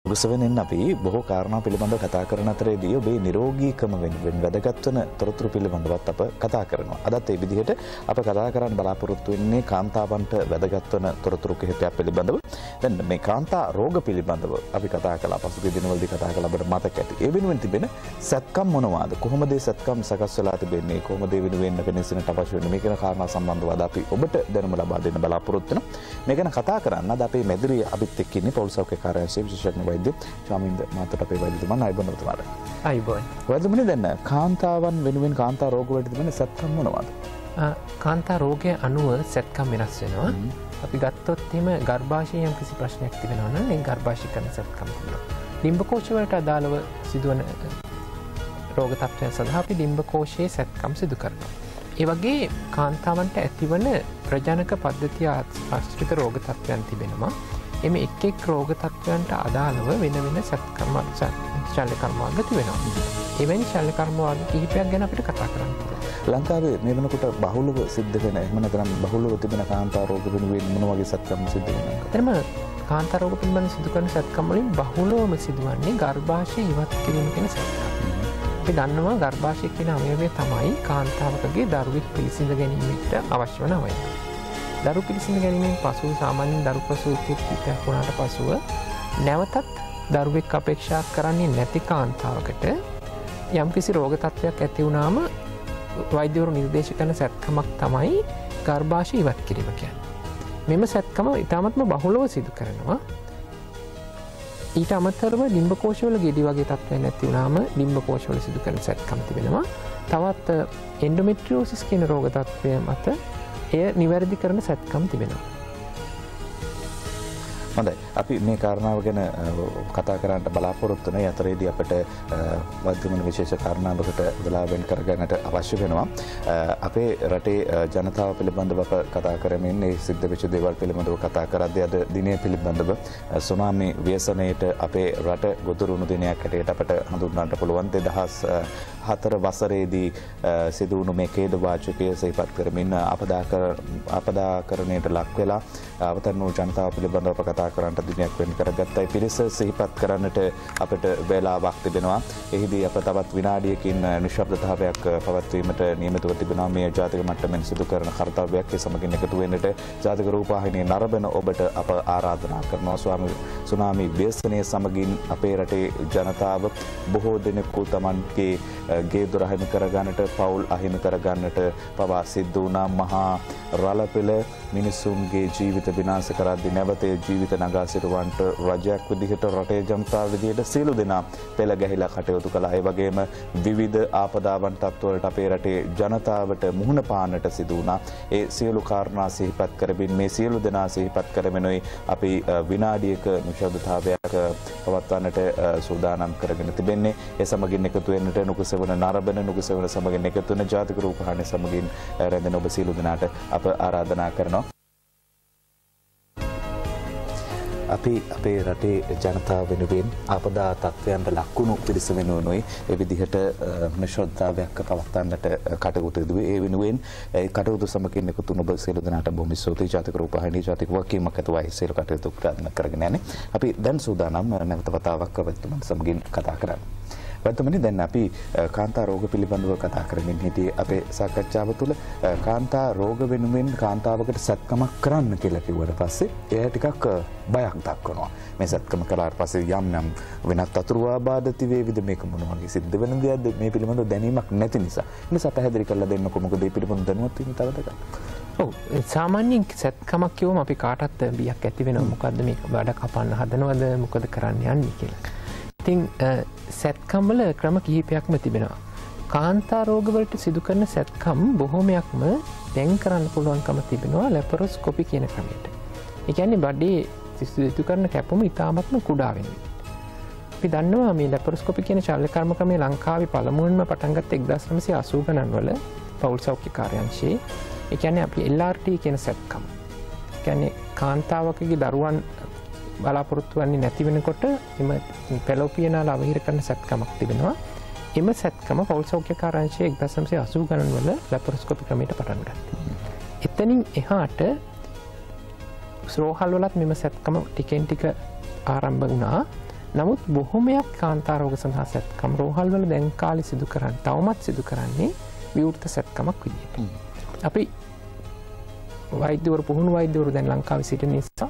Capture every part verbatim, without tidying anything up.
උසවෙනින් අපි බොහෝ කාරණා පිළිබඳව කතා කරන අතරේදී ඔබේ නිරෝගීකම වෙනුවෙන් වැදගත් වන තොරතුරු පිළිබඳවත් අප කතා කරනවා. අදත් ඒ විදිහට අප කතා කරන්න බලාපොරොත්තු වෙන්නේ කාන්තාවන්ට වැදගත් වන තොරතුරු කිහිපයක් පිළිබඳව. දැන් මේ කාන්තා රෝග පිළිබඳව අපි කතා කළා. පසුගිය දිනවලදී කතා කළා අපට මතක ඇති. ඒ වෙනුවෙන් තිබෙන සැත්කම් මොනවාද? කොහොමද මේ සැත්කම් සකස් වෙලා තිබෙන්නේ? කොහොමද ඒ වෙනුවෙන් වෙනසිනට අවශ්‍ය වෙන්නේ? මේ කියන කාරණා සම්බන්ධව අද අපි ඔබට දැනුම ලබා දෙන්න බලාපොරොත්තු වෙනවා. මේ ගැන කතා කරන්න අද අපේ මැදිරිය අපිත් එක්ක ඉන්නේ පෞල් සෞඛ්‍ය කාර්යාලයේ විශේෂඥ වෛද්‍ය ශාමින්ද මාතට අපේ වෛද්‍යතුමන් ආයුබෝවන් ඔබතුමාට. ආයුබෝවන්. වෛද්‍යතුමනි දැන් කාන්තාවන් වෙනුවෙන් කාන්තා රෝග වලට තිබෙන සැත්කම් මොනවාද? කාන්තා රෝගය අනුව සැත්කම් වෙනස් වෙනවා. අපි ගත්තොත් එහෙම ගර්භාෂයේ යම් කිසි ප්‍රශ්නයක් තිබෙනවා නම් ඒ ගර්භාෂය කරන සැත්කම් තිබෙනවා. ඩිම්බකෝෂ වලට අදාළව සිදුවන රෝග තත්ත්වයන් සඳහා අපි ඩිම්බකෝෂයේ සැත්කම් සිදු කරනවා. ඒ වගේ කාන්තාවන්ට ඇතිවන ප්‍රජනක පද්ධතිය ආශ්‍රිත රෝග තත්ත්වයන් තිබෙනවා. එම එක් එක් රෝග තත්ත්වයන්ට අදාළව වෙන වෙන සැත්කම් ශල්‍ය කර්මාන්ත තිබෙනවා. එවැනි ශල්‍ය කර්මාන්ත කිහිපයක් ගැන අපිට කතා කරන්න පුළුවන්. ලංකාවේ මේ වෙනකොට බහුලව සිද්ධ වෙන එහෙම නැත්නම් බහුලව තිබෙන කාන්තා රෝග වෙනුවෙන් මොන වගේ සැත්කම් සිද්ධ වෙනවද? එතනම කාන්තා රෝග පිළිබඳ සිදු කරන සැත්කම් වලින් බහුලවම සිදුවන්නේ ගර්භාෂය ඉවත් කිරීම කියන සැත්කම්. අපි දන්නවා ගර්භාෂය කියන අවයවය තමයි කාන්තාවකගේ දරුවෙක් පිළිසිඳ ගැනීමට අවශ්‍ය වන අවයවය. දරු පිළිසිඳ ගැනීමෙන් පසු සාමාන්‍යයෙන් දරු ප්‍රසූතියක් කිහිපයක් වුණාට පසුව නැවතත් දරුවෙක් අපේක්ෂා කරන්නේ නැති කාන්තාවකට යම්කිසි රෝග තත්ත්වයක් ඇති වුණාම වෛද්‍යවරු නිර්දේශ කරන සැත්කමක් තමයි ගර්භාෂය ඉවත් කිරීම කියන්නේ. මෙම සැත්කම ඉතාමත්ම බහුලව සිදු කරනවා. ඊට අමතරව ඩිම්බකෝෂවල ගෙඩි වගේ තත්ත්වයක් නැති වුණාම ඩිම්බකෝෂවල සිදු කරන සැත්කම් තිබෙනවා. තවත් එන්ඩෝමෙට්‍රියෝසිස් කියන රෝග තත්ත්වය මත එය නිවැරදි කරන සැත්කම් තිබෙනවා. හොඳයි. අපි මේ කාරණාව ගැන කතා කරන්න බලාපොරොත්තු වෙන අතරේදී අපිට වෛද්‍යමන විශේෂ කාරණාවකට වෙලා වෙන් කරගන්නට අවශ්‍ය වෙනවා. අපේ රටේ ජනතාව පිළිබඳව අප කතා කරමින් මේ සිද්ධ වෙච්ච දේවල් පිළිබඳව කතා කරද්දී අද දිනය පිළිබඳව සුනාමි ව්‍යසනයේට අපේ රට ගොදුරු වුණු දිනයක් හැටියට අපට හඳුන්වන්නට පුළුවන්. දෙදහස් හතර වසරේදී සිදු වුණු මේ ඛේද වාචකය සිහිපත් කරමින් අපදාකර අපදාකරණයට ලක් වෙලා අවතන් වූ ජනතාව පිළිබඳව අප කතා කරන්නට දිනයක් වෙන් කරගත්තයි. පිරිස සිහිපත් කරන්නට අපිට වේලාවක් තිබෙනවා. එහිදී අප තවත් විනාඩියකින් නිශ්ශබ්දතාවයක් පවත්වීමට නියමිතව තිබෙනවා. මේ ජාතික මට්ටමින් සිදු කරන කාර්යයක් ඒ සමගින් එකතු වෙන්නට ජාතික රූපවාහිනිය නරඹන ඔබට අප ආරාධනා කරනවා. ස්වාමී සුනාමි ව්‍යසනය සමගින් අපේ රටේ ජනතාව බොහෝ දෙනෙකු තමන්ගේ ගේ දොර අහිමි කරගන්නට, පවුල් අහිමි කරගන්නට පවා සිද්ධ වුණා. මහා රළපෙළ මිනිසුන්ගේ ජීවිත විනාශ කරද්දී නැවත ජීවිත නගා සිටවන්නට රජයක් විදිහට රටේ ජනතාව විදිහට සියලු දෙනා පෙළ ගැහිලා කටයුතු කළා. ඒ වගේම විවිධ ආපදාවන් තත්ත්වවලට අපේ රටේ ජනතාවට මුහුණ පාන්නට සිදු වුණා. ඒ සියලු කාරණා සිහිපත් කරමින් මේ සියලු දෙනා සිහිපත් කරමිනුයි අපි විනාඩියක නිශ්ශබ්දතාවයක් පවත්වන්නට සූදානම් කරගෙන තිබෙන්නේ. ඒ සමගින් එකතු වෙන්නට නුගසෙවන නරඹන නුගසෙවන සමගින් එකතු වෙන ජාතික රූපවාහිනිය සමගින් රැඳෙන ඔබ සියලු දෙනාට අප ආරාධනා කරනවා. අපි අපේ රටේ ජනතාව වෙනුවෙන් ආපදා තත්ත්වයන්ට ලක්වුණු පිරිස වෙනුවෙනුයි ඒ විදිහට නිශ්ශබ්දතාවයක් පවත්වන්නට කටයුතු දුවේ. ඒ වෙනුවෙන් ඒ කටයුතු සමගින් එකතු වුණු ඔබ සියලු දෙනාට බොහොම ස්තුතියි. ජාතික රූපවාහිනිය ජාතික වගකීමක් ඇතුවයි සියලු කටයුතු කරගෙන යන්නේ. අපි දැන් සූදානම් නැවත වතාවක් ඔබතුමන් සමගින් කතා කරන්න. වර්තමානයේ දැන් අපි කාන්තා රෝග පිළිබඳව කතා කරමින් හිටියේ. අපේ සාකච්ඡාව තුළ කාන්තා රෝග වෙනුවෙන් කාන්තාවකට සැත්කමක් කරන්න කියලා කිව්වට පස්සේ එයා ටිකක් බයක් දක්වනවා. මේ සැත්කම කළාට පස්සේ යම් යම් වෙනත් අතුරු ආබාධ තිබේවිද, මේක මොන වගේ සිද්ධ වෙන දෙයක්ද, මේ පිළිබඳව දැනීමක් නැති නිසා. ඒ නිසා පැහැදිලි කරලා දෙන්නකො මොකද මේ පිළිබඳව දැනුවත් වීම තව දෙකක්. ඔව්, සාමාන්‍යයෙන් සැත්කමක් කියවම අපි කාටත් බියක් ඇති වෙනවා. මොකද්ද මේක බඩ කපන්න හදනවද, මොකද කරන්න යන්නේ කියලා. ඉතින් සැත්කම් වල ක්‍රම කිහිපයක්ම තිබෙනවා. කාන්තා රෝගවලට සිදු කරන සැත්කම් බොහෝමයක්ම දැන් කරන්න පුළුවන්කම තිබෙනවා ලැපරොස්කොපි කියන ක්‍රමයට. ඒ කියන්නේ බඩේ සිදු කරන කැපුම ඉතාමත්ම කුඩා වෙන විදිහට. අපි දන්නවා මේ ලැපරොස්කොපි කියන ශල්‍ය කර්ම ක්‍රමය ලංකාවේ පළමුවෙන්ම පටන් ගත්තේ එක්දාස් නවසිය අසූ ගණන් වල පෞල් සෞඛ්‍ය කාර්යාංශයේ. ඒ කියන්නේ අපි එල් ආර් ටී කියන සැත්කම. ඒ කියන්නේ කාන්තාවකගේ දරුවන් බලාපොරොත්තු වෙන්නේ නැති වෙනකොට එම පෙලොපියනාල අවහිර කරන සැත්කමක් තිබෙනවා. එම සැත්කම පෞල් සෞඛ්‍ය කාර්යාංශයේ එක්දාස් නවසිය අසූ ගණන් වල ලැපරොස්කොපි ක්‍රමයට පටන් ගත්තා. එතනින් එහාට රෝහල් වලත් මෙම සැත්කම ටිකෙන් ටික ආරම්භ වුණා. නමුත් බොහොමයක් කාන්තා රෝග සඳහා සැත්කම් රෝහල් වල දැන් කාලේ සිදු කරන්නේ තවමත් සිදු කරන්නේ විවෘත සැත්කමක් විදියට. අපි වෛද්‍යවරු පුහුණු වෛද්‍යවරු දැන් ලංකාවේ සිටින නිසා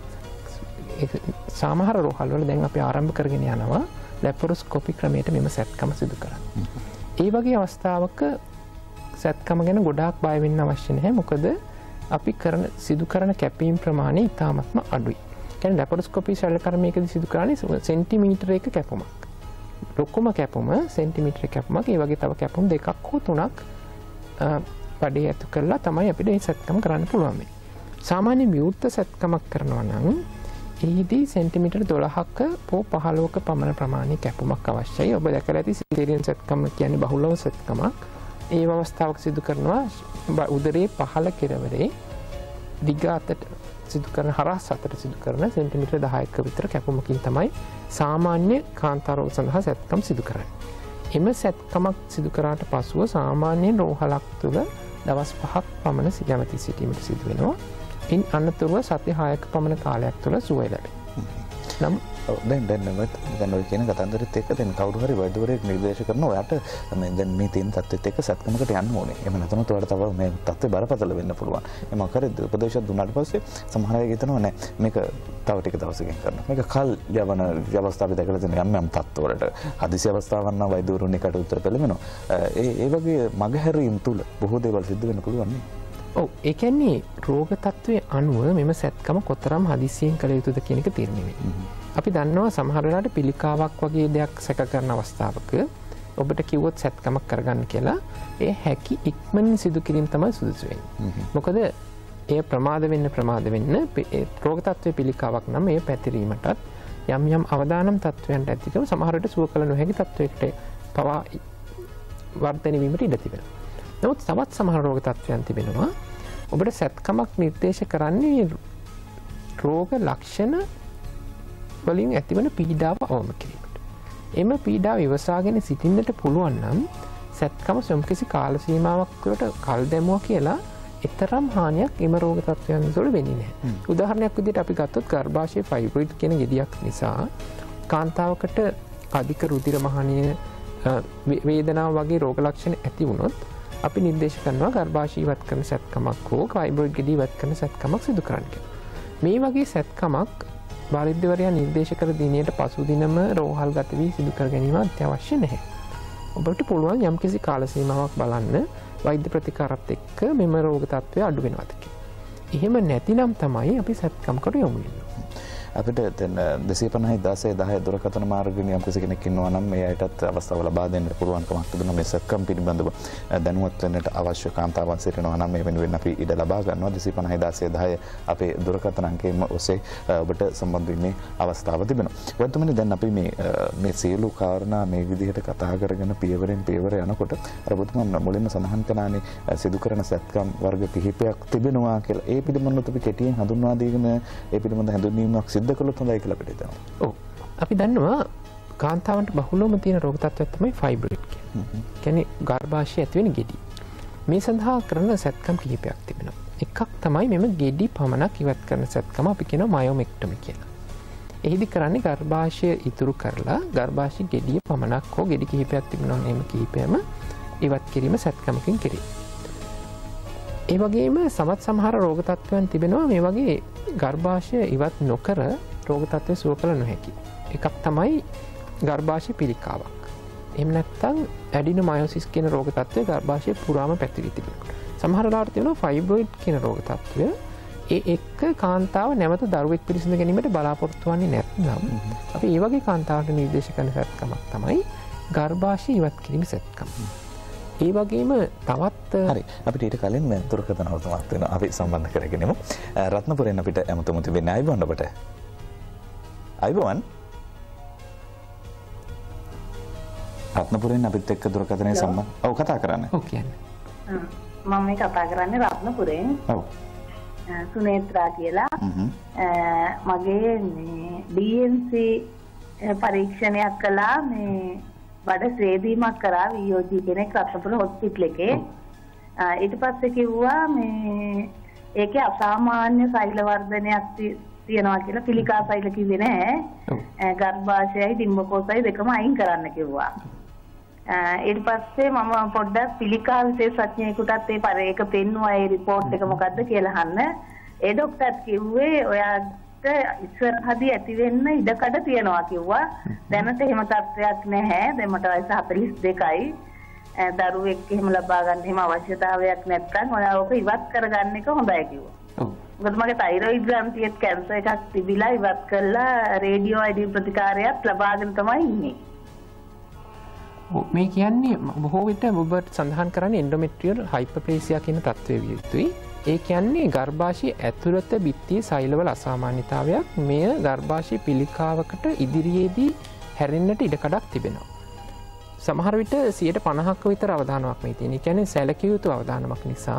සමහර රෝහල් වල දැන් අපි ආරම්භ කරගෙන යනවා ලැපරොස්කෝපි ක්‍රමයට මෙම සැත්කම සිදු කරන්න. ඒ වගේ අවස්ථාවක සැත්කම ගැන ගොඩාක් බය වෙන්න අවශ්‍ය නැහැ. මොකද අපි කරන සිදු කරන කැපීම් ප්‍රමාණය ඉතාමත්ම අඩුයි. කියන්නේ ලැපරොස්කෝපි ශල්‍ය කර්මයකදී සිදු කරන්නේ සෙන්ටිමීටර එක කැපුමක්. ලොකුම කැපුම සෙන්ටිමීටර කැපුමක්. ඒ වගේ තව කැපුම් දෙකක් හෝ තුනක් පඩේ ඇතු කරලා තමයි අපිට මේ සැත්කම කරන්න පුළුවන්. සාමාන්‍ය විවෘත සැත්කමක් කරනවා නම් එහිදී සෙන්ටිමීටර් දොළහක හෝ පහළොවක පමණ ප්‍රමාණය කැපුමක් අවශ්‍යයි. ඔබ දැකලා ඇති සිසේරියන් සැත්කම කියන්නේ බහුලව සැත්කමක්. ඒ අවස්ථාවක සිදු කරනවා උදරයේ පහළ කෙරවරේ දිග අතට සිදු කරන හරස් අතට සිදු කරන සෙන්ටිමීටර් දහයක විතර කැපුමකින් තමයි සාමාන්‍ය කාන්තා රෝග සඳහා සැත්කම් සිදු කරන්නේ. එම සැත්කමක් සිදු කරාට පසුව සාමාන්‍යයෙන් රෝහලක් තුළ දවස් පහක් පමණ සිටමති සිටීමට සිදු වෙනවා. ඉන් අනතුරුව සති හයක පමණ කාලයක් තුළ සුවය ලැබේ. නම් දැන් දැන් දැන් ඔය කියන කතන්දරෙත් එක්ක දැන් කවුරු හරි වෛද්‍යවරයෙක් නිර්දේශ කරනවා ඔයාට මේ දැන් මේ තියෙන තත්ත්වෙත් එක්ක සැත්කමකට යන්න ඕනේ. එහෙම නැත්නම් ඔයාලට තව මේ තත්ත්වය බරපතල වෙන්න පුළුවන්. එහම කරේ උපදේශයක් දුන්නාට පස්සේ සමහර අය හිතනවා නෑ මේක තව ටික දවසකින් කරනවා. මේක කල් යවන අවස්ථාවේ දැකලා තියෙන යම් යම් තත්ත්වවලට හදිසි අවස්ථාවක් නම් වෛද්‍යවරුන් එකට උත්තර පෙළඹෙනවා. ඒ ඒ වගේ මගහැරීම් තුල බොහෝ දේවල් සිද්ධ වෙන්න පුළුවන් නේ. ඔව් ඒ කියන්නේ රෝග තත්ත්වයේ අනුව මෙම සැත්කම කොතරම් හදිසියෙන් කළ යුතුද කියන එක තීරණය වෙනවා. අපි දන්නවා සමහර වෙලාවට පිළිකාවක් වගේ දෙයක් සැක කරන අවස්ථාවක ඔබට කිව්වොත් සැත්කමක් කරගන්න කියලා ඒ හැකි ඉක්මනින් සිදු කිරීම තමයි සුදුසු වෙන්නේ. මොකද ඒ ප්‍රමාද වෙන්න ප්‍රමාද වෙන්න රෝග තත්ත්වයේ පිළිකාවක් නම් ඒ පැතිරීමටත් යම් යම් අවදානම් තත්ත්වයන්ට ඇතිකම සමහර විට සුව කළ නොහැකි තත්ත්වයකට පවා වර්ධනය වීමට ඉඩ තිබෙනවා. නමුත් තවත් සමහර රෝග තත්ත්වයන් තිබෙනවා ඔබට සැත්කමක් නිර්දේශ කරන්නේ රෝග ලක්ෂණ වලින් ඇතිවන පීඩාව අවම කිරීමට. එම පීඩාව ඉවසාගෙන සිටින්නට පුළුවන් නම් සැත්කම යම්කිසි කාල සීමාවක් තුළට කල් දැමුවා කියලා එතරම් හානියක් එම රෝග තත්ත්වයන් තුළ වෙන්නේ නැහැ. උදාහරණයක් විදිහට අපි ගත්තොත් ගර්භාෂයේ ෆයිබ්‍රොයිඩ් කියන ගෙඩියක් නිසා කාන්තාවකට අධික රුධිර මහණිය වේදනාව වගේ රෝග ලක්ෂණ ඇති වුණොත් අපි නිර්දේශ කරනවා ගර්භාෂය ඉවත් කරන සැත්කමක් හෝ ෆයිබ්‍රොයිඩ් ගෙඩිය ඉවත් කරන සැත්කමක් සිදු කරන්න කියලා. මේ වගේ සැත්කමක් වෛද්‍යවරයා නිර්දේශ කර දිනයට පසු දිනම රෝහල්ගත වී සිදු කර ගැනීම අත්‍යවශ්‍ය නැහැ. ඔබට පුළුවන් යම්කිසි කාල සීමාවක් බලන්න වෛද්‍ය ප්‍රතිකාරත් එක්ක මෙම රෝග තත්ත්වය අඩු වෙනවද කියලා. එහෙම නැතිනම් තමයි අපි සැත්කම්කට යොමු වෙන්නේ. අපිට දැන් දෙසිය පනහයි දහය දහය දුරකථන මාර්ගයෙන් යම් කිසි කෙනෙක් ඉන්නවා නම් මේ අයටත් අවස්ථාව ලබා දෙන්න පුළුවන්කමක් තිබෙනවා. මේ සැත්කම් පිළිබඳව දැනුවත් වෙන්නට අවශ්‍ය කාන්තාවන් සිටිනවා නම් මේ වෙනුවෙන් අපි ඉඩ ලබා ගන්නවා. දෙසිය පනහයි දහය දහය අපේ දුරකථන අංකයෙන් ඔස්සේ ඔබට සම්බන්ධ වෙන්නේ අවස්ථාව තිබෙනවා. වර්තමානයේ දැන් අපි මේ මේ සියලු කාරණා මේ විදිහට කතා කරගෙන පියවරෙන් පියවර යනකොට අර බුදුමන් මුලින්ම සඳහන් කළානේ සිදු කරන සැත්කම් වර්ග කිහිපයක් තිබෙනවා කියලා. ඒ පිළිබඳව අපි කෙටියෙන් හඳුන්වා දීගෙන ඒ පිළිබඳ හැඳින්වීමක් සිදු කළොත් හොඳයි කියලා අපිට හිතෙනවා. ඔව්. අපි දන්නවා කාන්තාවන්ට බහුලවම තියෙන රෝග තත්ත්වයක් තමයි ෆයිබ්‍රොයිඩ් කියන්නේ. කියන්නේ ගර්භාෂයේ ඇතිවෙන ගෙඩි. මේ සඳහා කරන සැත්කම් කිහිපයක් තිබෙනවා. එකක් තමයි මෙම ගෙඩි පමණක් ඉවත් කරන සැත්කම අපි කියනවා මයොමෙක්ටොමි කියලා. එහිදී කරන්නේ ගර්භාෂය ඉතුරු කරලා ගර්භාෂයේ ගෙඩිය පමණක් හෝ ගෙඩි කිහිපයක් තිබෙනවා නම් මේ කිහිපයම ඉවත් කිරීම සැත්කමකින් කෙරේ. ඒ වගේම සමත් සමහර රෝග තත්ත්වයන් තිබෙනවා මේ වගේ ගර්භාෂය ඉවත් නොකර රෝග තත්ත්වය සුව කළ නොහැකි. එකක් තමයි ගර්භාෂය පිළිකාවක්. එහෙම නැත්නම් ඇඩිනොමයොසිස් කියන රෝග තත්ත්වය ගර්භාෂයේ පුරාම පැතිරී තිබෙනවා. සමහර ලාට තියෙනවා ෆයිබ්‍රොයිඩ් කියන රෝග තත්ත්වය. ඒ එක්ක කාන්තාව නැවත දරුවෙක් පිළිසිඳ ගැනීමට බලාපොරොත්තු වෙන්නේ නැත්නම් අපි මේ වගේ කාන්තාවට නිර්දේශ කරන සැත්කමක් තමයි ගර්භාෂය ඉවත් කිරීම සැත්කම. ඒ වගේම තවත් හරි අපිට ඊට කලින් මේ දුරකථන අවතමක් වෙනවා අපි සම්බන්ධ කරගෙනමු. රත්නපුරෙන් අපිට ඇමතුමු තිබෙන්නේ අයිබෝන් ඔබට. අයිබෝන් රත්නපුරෙන් අපිත් එක්ක දුරකථනයේ සම්බන්ධ ඔව් කතා කරන්න. ඔව් කියන්නේ. මම මේ කතා කරන්නේ රත්නපුරෙන්. ඔව්. සුනේත්‍රා කියලා. මගේ මේ ඩී එන් සී පරීක්ෂණයක් කළා මේ බඩ ශ්‍රේදීමක් කරා වියෝජී කෙනෙක් රත්නපුර හොස්පිටල් එකේ. ඊට පස්සේ කිව්වා මේ ඒකේ අසාමාන්‍ය සෛල වර්ධනයක් තියනවා කියලා පිළිකා සෛල කිව්වේ නෑ. ගර්භාෂයයි ඩිම්බකෝසයි දෙකම අයින් කරන්න කිව්වා. ඊට පස්සේ මම පොඩ්ඩක් පිළිකා විශේෂඥයෙකුටත් ඒ පරේක පෙන්නුවා ඒ report එක මොකද්ද කියලා අහන්න. ඒ ડોක්ටර්ත් කිව්වේ ඔයාට ඉස්සරහදී ඇති වෙන්න ඉඩකඩ තියනවා කිව්වා. දැනට එහෙම තත්ත්වයක් නැහැ. දැන් මට වයස හතළිස් දෙකයි. දරුවෙක් එහෙම ලබා ගන්න එහෙම අවශ්‍යතාවයක් නැත්නම් ඔයා ඔක ඉවත් කරගන්න එක හොඳයි කිව්වා. ඔව්. මොකද මගේ තයිරොයිඩ් ග්‍රන්ථියෙත් කැන්සර් එකක් තිබිලා ඉවත් කරලා රේඩියෝ අයිඩි ප්‍රතිකාරයක් ලබාගෙන තමයි ඉන්නේ. මේ කියන්නේ බොහෝ විට ඔබට සඳහන් කරන්නේ එන්ඩෝමෙට්‍රියල් හයිපර්ප්ලේසියා කියන තත්ත්වය විය යුතුයි. ඒ කියන්නේ ගර්භාෂයේ ඇතුළත බිත්තියේ සෛලවල අසාමාන්‍යතාවයක්. මෙය ගර්භාෂයේ පිළිකාවකට ඉදිරියේදී හැරෙන්නට ඉඩකඩක් තිබෙනවා. සමහර විට සියයට පණහක් විතර අවධානමක් මේ තියෙන. ඒ කියන්නේ සැලකිය යුතු අවධානමක් නිසා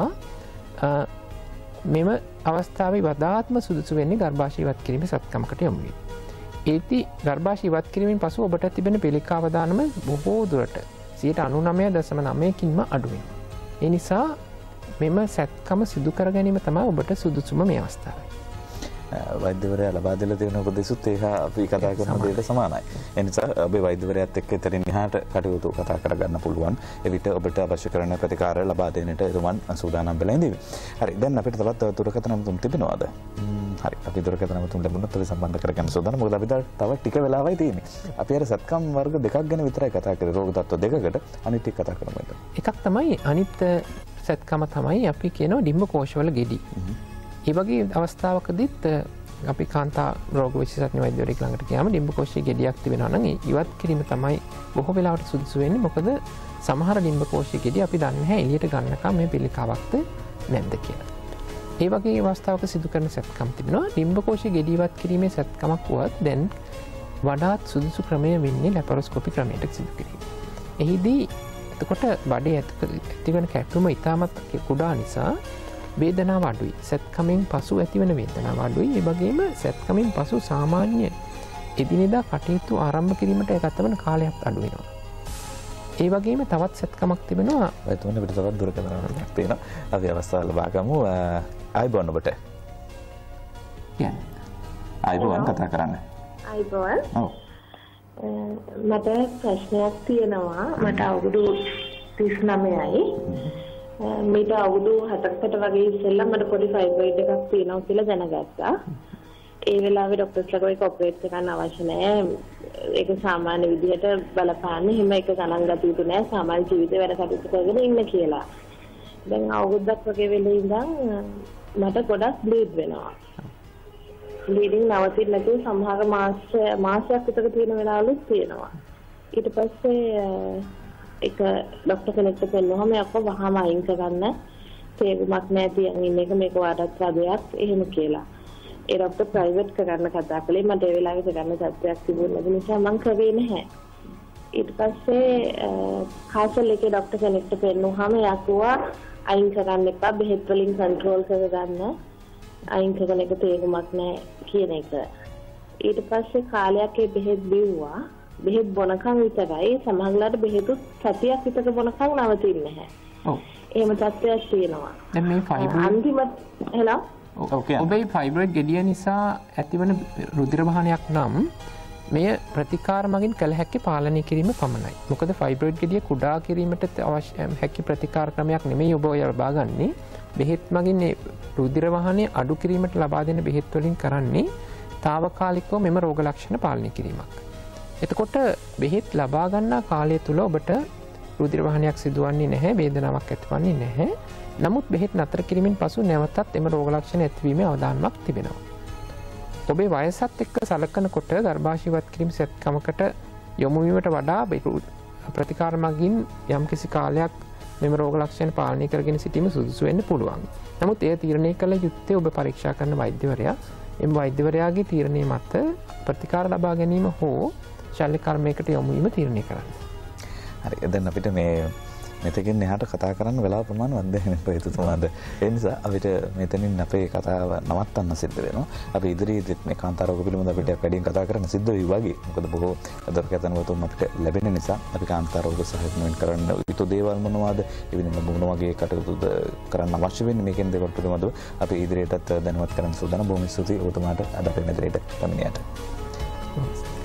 මෙම අවස්ථාවේ වඩාත්ම සුදුසු වෙන්නේ ගර්භාෂය ඉවත් කිරීමේ සත්කමකට යොමු වීම. ඒති ගර්භාෂය ඉවත් කිරීමෙන් පසු ඔබට තිබෙන පිළිකා අවධානම බොහෝ දුරට සියයට අනූනවය දශම නවයකින්ම අඩු වෙනවා. ඒ නිසා මෙම සැත්කම සිදු කර ගැනීම තමයි ඔබට සුදුසුම මේ අවස්ථාවයි. වෛද්‍යවරයා ලබා දෙලා තියෙන උපදෙසුත් ඒක අපි කතා කරන දේට සමානයි. ඒ නිසා ඔබේ වෛද්‍යවරයාත් එක්ක ඉතින් එහාට කටයුතු කතා කරගන්න පුළුවන්. එවිට ඔබට අවශ්‍ය කරන ප්‍රතිකාර ලබා දෙන්නට එතුමන් සූදානම් වෙලා ඉඳීවි. හරි. දැන් අපිට තවත් දුරකථන නම්තුම් තිබෙනවද? හරි. අපි දුරකථන නම්තුම් ලැබුණොත් අපි සම්බන්ධ කරගන්න සූදානම්. මොකද අපි තව ටික වෙලාවයි තියෙන්නේ. අපි අර සත්කම් වර්ග දෙකක් ගැන විතරයි කතා කරේ. රෝග තත්ත්ව දෙකකට අනිත් ටික කතා කරමු. එකක් තමයි අනිත් සත්කම තමයි අපි කියනවා ඩිම්බකෝෂවල ගෙඩි. ඒ වගේ අවස්ථාවකදීත් අපි කාන්තා රෝග විශේෂඥ වෛද්‍යවරයෙක් ළඟට ගියාම ඩිම්බකෝෂයේ ගෙඩියක් තිබෙනවා නම් ඒ ඉවත් කිරීම තමයි බොහෝ වෙලාවට සුදුසු වෙන්නේ. මොකද සමහර ඩිම්බකෝෂයේ ගෙඩි අපි දන්නේ නැහැ එළියට ගන්නකම් මේ පිළිකාවක්ද නැද්ද කියලා. ඒ වගේ අවස්ථාවක සිදු කරන සත්කම් තිබෙනවා. ඩිම්බකෝෂයේ ගෙඩි ඉවත් කිරීමේ සත්කමක් වුවත් දැන් වඩාත් සුදුසු ක්‍රමය වෙන්නේ ලැපරොස්කෝපි ක්‍රමයට සිදු කිරීම. එහිදී එතකොට බඩේ ඇතිවන කැක්කුම ඉතාමත් කුඩා නිසා වේදනාව අඩුයි. සැත්කමින් පසු ඇතිවන වේදනාව අඩුයි. ඒ වගේම සැත්කමින් පසු සාමාන්‍ය එදිනෙදා කටයුතු ආරම්භ කිරීමට ගතවන කාලයක් අඩු වෙනවා. ඒ වගේම තවත් සැත්කමක් තිබෙනවා. එතකොට අපිට තවත් දුරකථනයක් තියෙනවා. අපි අවස්ථාව ලබා ගමු. ආයිබෝන් ඔබට. යන්න. ආයිබෝන් කතා කරන්න. ආයිබෝන්. ඔව්. මට ප්‍රශ්නයක් තියෙනවා. මට අවුරුදු තිස් නවයයි. මීට අවුරුදු හතකට වගේ ඉස්සෙල්ලා මට පොඩි ෆයිබ්‍රොයිඩ් එකක් තියෙනවා කියලා දැනගත්තා. ඒ වෙලාවේ ડોක්ටර්ස්ලා ඒක ඔපරේට් කරන්න අවශ්‍ය නැහැ. ඒක සාමාන්‍ය විදිහට බලපාන්නේ. හිම එක ගණන් ගත යුතු නැහැ. සාමාන්‍ය ජීවිතේ වැඩ කටයුතු කරගෙන ඉන්න කියලා. දැන් අවුරුද්දක් වගේ වෙලේ ඉඳන් මට ගොඩක් බ්ලීඩ් වෙනවා. බ්ලීඩින් නවතින්නේ නැතුව සමහර මාස මාසයක් විතර තියෙන වෙලාවලුත් තියෙනවා. ඊට පස්සේ එක ડોක්ටර් කෙනෙක්ට පෙන්නවම යක්ක වහම අයින් කරන්න තේරුමක් නැහැ තියන් ඉන්න එක මේක වඩාත් රදයක් එහෙම කියලා. ඒ ડોක්ටර් ප්‍රයිවට් කරන්න කතා කළේ මට ඒ වෙලාවේ කරන්න තත්ත්වයක් තිබුණේ නැති නිසා මම කරේ නැහැ. ඊට පස්සේ කාසල් එකේ ડોක්ටර් කෙනෙක්ට පෙන්නවම යකුවා අයින් කරන්න එපා බෙහෙත් වලින් කන්ට්‍රෝල් කරගන්න අයින් කරන එක තේරුමක් නැහැ කියන එක. ඊට පස්සේ කාලයක් ඒ බෙහෙත් බිව්වා. බෙහෙත් බොනකම් විතරයි සමහරවිට බෙහෙත් සතියක් විතර බොනකම් නවතින්නේ නැහැ. ඔව්. එහෙම තත්ත්වයක් තියෙනවා. දැන් මේ ෆයිබ්‍රොයිඩ් අන්තිමට එහෙනම් ඔව්. ඔබේ ෆයිබ්‍රොයිඩ් ගෙඩිය නිසා ඇතිවන රුධිර වහනයක් නම් මෙය ප්‍රතිකාර මගින් කළ හැකි පාලනය කිරීම පමණයි. මොකද ෆයිබ්‍රොයිඩ් ගෙඩිය කුඩා කිරීමට අවශ්‍ය හැකි ප්‍රතිකාර ක්‍රමයක් නෙමෙයි ඔබ ඔය ලබා ගන්නේ. බෙහෙත් මගින් මේ රුධිර වහනය අඩු කිරීමට ලබා දෙන බෙහෙත් වලින් කරන්නේ తాවකාලිකව මෙම රෝග ලක්ෂණ පාලනය කිරීමක්. එතකොට බෙහෙත් ලබා ගන්නා කාලය තුල ඔබට රුධිර වහනයක් සිදුවන්නේ නැහැ, වේදනාවක් ඇතිවන්නේ නැහැ. නමුත් බෙහෙත් නතර කිරීමෙන් පසු නැවතත් එම රෝග ලක්ෂණ ඇතිවීමේ අවධානමක් තිබෙනවා. ඔබේ වයසත් එක්ක සලකනකොට ගර්භාෂය ඉවත් කිරීම සැත්කමකට යොමු වීමට වඩා ප්‍රතිකාර මගින් යම්කිසි කාලයක් මෙම රෝග ලක්ෂණ පාලනය කරගෙන සිටීම සුදුසු වෙන්න පුළුවන්. නමුත් එය තීරණය කළ යුත්තේ ඔබ පරීක්ෂා කරන වෛද්‍යවරයා. එම වෛද්‍යවරයාගේ තීරණය මත ප්‍රතිකාර ලබා ගැනීම හෝ ශල්‍ය කර්මයකට යොමු වීම තීරණය කරන්න. හරි. දැන් අපිට මේ මෙතකින් එහාට කතා කරන්න වෙලාව ප්‍රමාණවත් දෙන්නේ ප්‍රේතතුමාද. ඒ නිසා අපිට මෙතනින් අපේ කතාව නවත්තන්න සිද්ධ වෙනවා. අපි ඉදිරියේදීත් මේ කාන්තාරෝග පිළිබඳව අපිට වැඩියෙන් කතා කරන්න සිද්ධ වෙයි වගේ. මොකද බොහෝ දොරකථනවතුන් අපිට ලැබෙන නිසා අපි කාන්තාරෝග සහයෝගයෙන් කරන්න යුතු දේවල් මොනවාද? ඒ වෙනින් මොන වගේ කටයුතුද කරන්න අවශ්‍ය වෙන්නේ මේකෙන් දේවල් පිළිබඳව අපි ඉදිරියටත් දැනුවත් කරන්න සූදානම්. බොහොම ස්තුතියි ඔබතුමාට අද අපේ මෙතනට පැමිණියට.